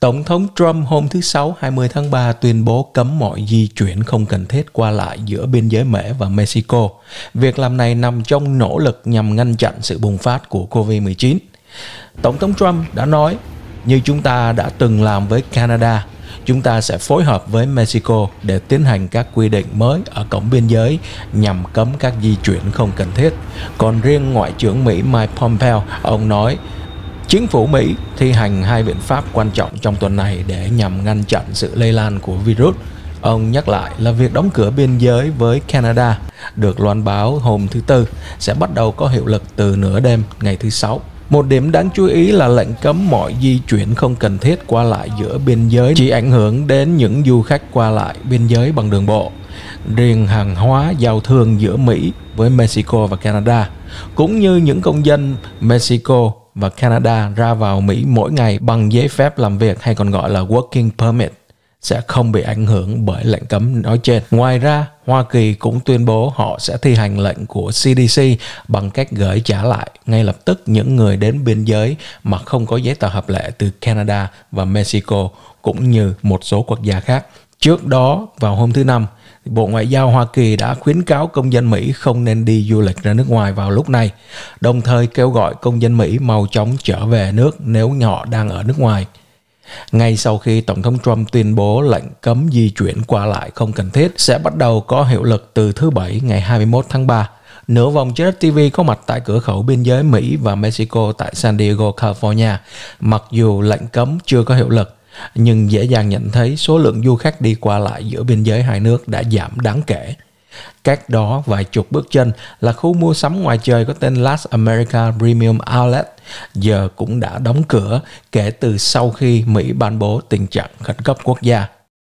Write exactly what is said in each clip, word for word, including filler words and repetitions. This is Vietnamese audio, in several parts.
Tổng thống Trump hôm thứ Sáu hai mươi tháng ba tuyên bố cấm mọi di chuyển không cần thiết qua lại giữa biên giới Mỹ và Mexico. Việc làm này nằm trong nỗ lực nhằm ngăn chặn sự bùng phát của covid mười chín. Tổng thống Trump đã nói, như chúng ta đã từng làm với Canada, chúng ta sẽ phối hợp với Mexico để tiến hành các quy định mới ở cổng biên giới nhằm cấm các di chuyển không cần thiết. Còn riêng Ngoại trưởng Mỹ Mike Pompeo, ông nói, chính phủ Mỹ thi hành hai biện pháp quan trọng trong tuần này để nhằm ngăn chặn sự lây lan của virus. Ông nhắc lại là việc đóng cửa biên giới với Canada được loan báo hôm thứ Tư sẽ bắt đầu có hiệu lực từ nửa đêm ngày thứ Sáu. Một điểm đáng chú ý là lệnh cấm mọi di chuyển không cần thiết qua lại giữa biên giới chỉ ảnh hưởng đến những du khách qua lại biên giới bằng đường bộ. Riêng hàng hóa giao thương giữa Mỹ với Mexico và Canada, cũng như những công dân Mexico và Canada ra vào Mỹ mỗi ngày bằng giấy phép làm việc hay còn gọi là working permit, sẽ không bị ảnh hưởng bởi lệnh cấm nói trên. Ngoài ra, Hoa Kỳ cũng tuyên bố họ sẽ thi hành lệnh của xê đê xê bằng cách gửi trả lại ngay lập tức những người đến biên giới mà không có giấy tờ hợp lệ từ Canada và Mexico, cũng như một số quốc gia khác. Trước đó, vào hôm thứ Năm, Bộ Ngoại giao Hoa Kỳ đã khuyến cáo công dân Mỹ không nên đi du lịch ra nước ngoài vào lúc này, đồng thời kêu gọi công dân Mỹ mau chóng trở về nước nếu họ đang ở nước ngoài. Ngay sau khi Tổng thống Trump tuyên bố lệnh cấm di chuyển qua lại không cần thiết sẽ bắt đầu có hiệu lực từ thứ Bảy ngày hai mươi mốt tháng ba, Nửa Vòng Trái Đất ti vi có mặt tại cửa khẩu biên giới Mỹ và Mexico tại San Diego, California. Mặc dù lệnh cấm chưa có hiệu lực, nhưng dễ dàng nhận thấy số lượng du khách đi qua lại giữa biên giới hai nước đã giảm đáng kể. Cách đó vài chục bước chân là khu mua sắm ngoài trời có tên Las America Premium Outlet, giờ cũng đã đóng cửa kể từ sau khi Mỹ ban bố tình trạng khẩn cấp quốc gia.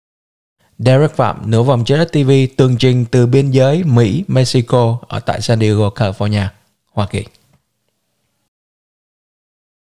Derek Phạm, Nửa Vòng Trái Đất ti vi, tường trình từ biên giới Mỹ-Mexico ở tại San Diego, California, Hoa Kỳ.